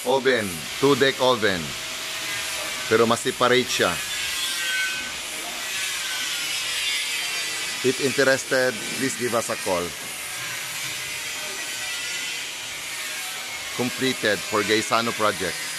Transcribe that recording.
oven, 2-deck oven. Pero mas separate siya. If interested, please give us a call. Completed for Gaisano project.